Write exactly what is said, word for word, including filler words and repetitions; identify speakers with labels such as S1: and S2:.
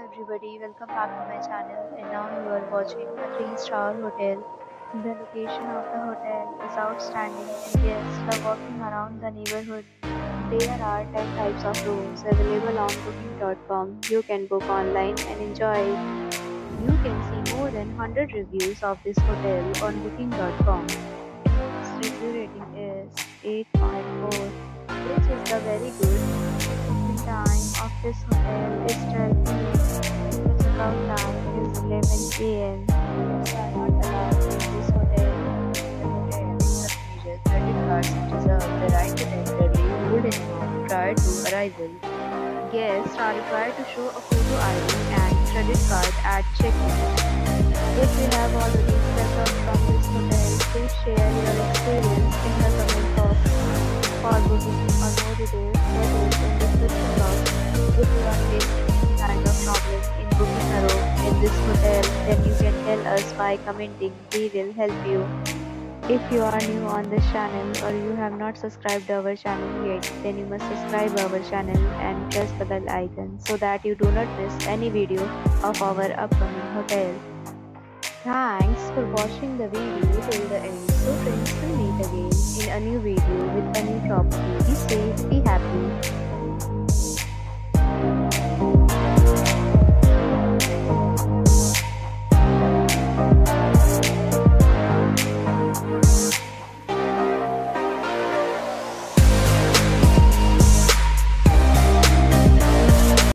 S1: everybody, welcome back to my channel and now you are watching a three star hotel. The location of the hotel is outstanding and guests love walking around the neighborhood. There are ten types of rooms available on booking dot com. You can book online and enjoy it. You can see more than one hundred reviews of this hotel on booking dot com. Its review rating is eight point four, which is the very good. The time of this hotel is twelve p m. The checkout time is eleven a m. Pets are not allowed in this hotel. The hotel accepts major credit cards and reserves the right to temporarily hold an amount prior to arrival. Guests are required to show a photo I D and credit card at check-in. If you have already checked out from this hotel, please share your experience in the comment box. For booking or more details, there is in the description box. If you are facing any kind of problem in booking a room in this hotel, then you can tell us by commenting. We will help you. If you are new on this channel or you have not subscribed our channel yet, then you must subscribe our channel and press the bell icon so that you do not miss any video of our upcoming hotel. Thanks for watching the video till the end. So friends, will meet again in a new video with a new property. Be safe, be happy.